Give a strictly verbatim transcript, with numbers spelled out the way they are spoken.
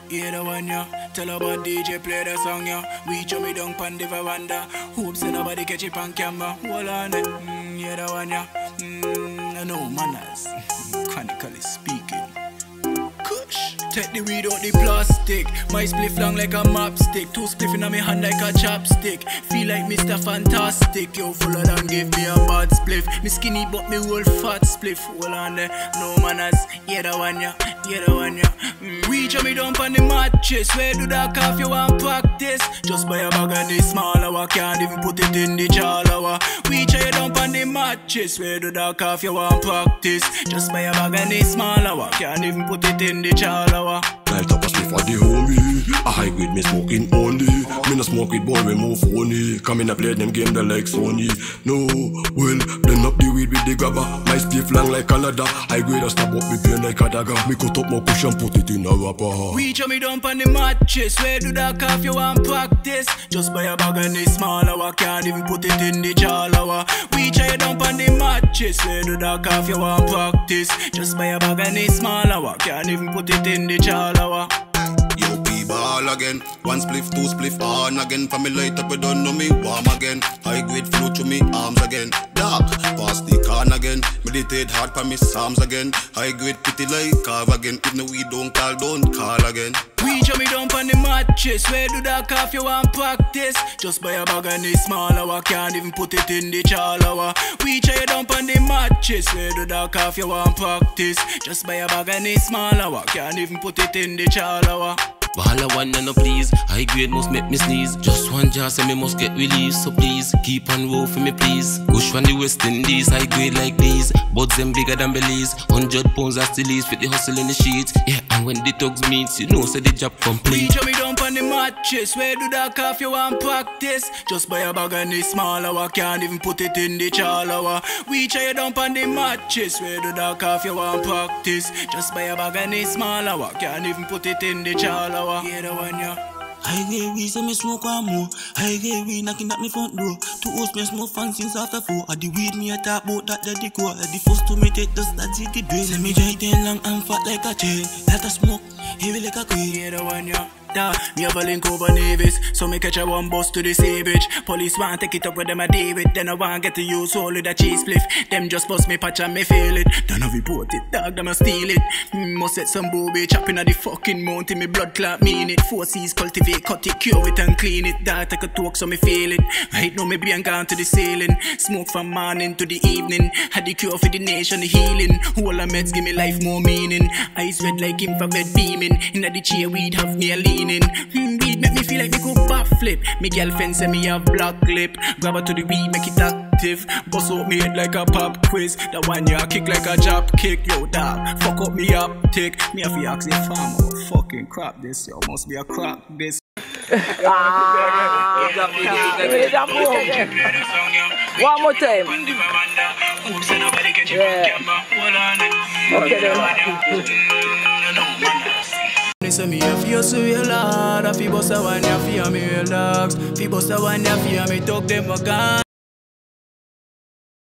Hear the one, yeah. Tell about D J play the song, yeah. We show me down pan the veranda. Hope say nobody catch it on camera. Hold on it. Mm, hear the one, yeah. Mm, no manners. Chronically speaking. Kush. Take the weed out the plastic. My spliff long like a map stick. Two spliff in my hand like a chopstick. Feel like Mister Fantastic. Yo, full of them give me a bad spliff. Me skinny but me whole fat spliff. Hold on there. No manners. Hear the one, yeah. Hear the one, yeah. Mm. We jump me down on the mattress. Where do that cough you want practice? Just buy a bag of the smaller one. Can't even put it in the chalawa. We try you down on the mattress. Where do that cough you want practice? Just buy a bag of the smaller one. Can't even put it in the chalawa. Light up a spliff for the homie. A high grade me smoking only. Me no smoke with boy we move phony. Come in a play them game they like Sony. No, well, blend up the weed with the grabber. My spliff long like Canada. High grade a stab up me pain like a dagger. Me cut up my push and put it in a wrapper. We jump me down on the mattress. Where do that cough you want practice? Just buy a bag of the smaller one. Can't even put it in the chalawa. We try you down on the mattress. Where do that cough you want practice? Just buy a bag of the smaller one. Can't even put it in the chalawa. Yo, P-ball again. One spliff, two spliff on again. For me light up, you don't know me warm again. High grade flow to me arms again. Dark, pass the can again. Meditate hard for me psalms again. High grade pity like carve again. If no we don't call, don't call again. We jump me down on the mattress. Where do that cough you want practice? Just buy a bag of the smaller one. Can't even put it in the chalawa. We try you down on the mattress. Where do that cough you want practice? Just buy a bag of the smaller one. Can't even put it in the chalawa. Bahala one and no please. High grade must make me sneeze. Just one jar say me must get released. So please keep on roll for me please. Push from the West Indies. High grade like these. Buds them bigger than Belize. Hundred pounds are still ease. Fit the hustle in the sheets. Yeah, and when the thugs meets, you know say the job complete. We jump me down on the mattress. Where do that cough you want practice? Just buy a bag of the smaller one. Can't even put it in the chalawa. We try you down on the mattress. Where do that cough you want practice? Just buy a bag of the smaller one. Can't even put it in the chalawa. Hear the one, yeah. I get weed, say me smoke one more. I get weed knocking at me front door. To host me smoke fun since after four. I the weed me a talk about that that the core. The first to me take the studs in the brain. Say me joint ten long and fat like a chain. Let a smoke, heavy like a queen. Hear the one, yeah. Da, me have a link over Nevis. So me catch a one bus to the sea bitch. Police want take it up with them a David. Then I want get to use all of the cheese spliff. Them just bust me patch and me feel it. Don't have report it, dog, them a steal it. mm, Must set some booby chopping at the fucking mountain. Me blood clot mean it. Four C's cultivate, cut it, cure it and clean it. Dog take a talk so me feel it. Right now me brain gone to the ceiling. Smoke from morning to the evening. Had the cure for the nation, the healing. All the meds give me life more meaning. Eyes red like infrared beaming. Inna the chair weed have me a leaning. Hmm, weed make me feel like me could backflip. Me girlfriend say me have black lip. Grab her to the weed, make it active. Bust out me head like a pop quiz. That one ya kick like a drop kick. Yo dog, fuck up me up tick. Me have to ask the farmer, fucking crap this yo. Must be a crap this. One more time. Yeah. Okay then. So me a feel so real hard. I feel bust a one ya fear me real dogs. Feel bust a one ya fear me talk them a gun.